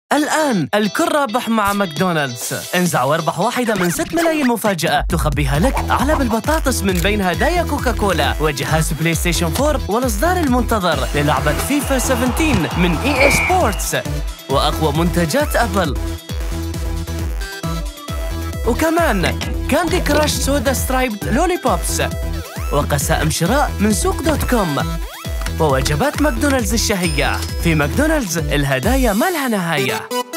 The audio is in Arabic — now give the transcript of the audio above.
الآن الكل رابح مع ماكدونالدز. انزع واربح واحدة من 6 ملايين مفاجأة تخبيها لك علب البطاطس من بين هدايا كوكاكولا وجهاز بلاي ستيشن 4 والإصدار المنتظر للعبة فيفا 17 من EA سبورتس وأقوى منتجات أبل. وكمان كاندي كراش سودا سترايبد لولي بوبس وقسائم شراء من سوق دوت كوم ووجبات ماكدونالدز الشهية. في ماكدونالدز الهدايا ما لها نهاية.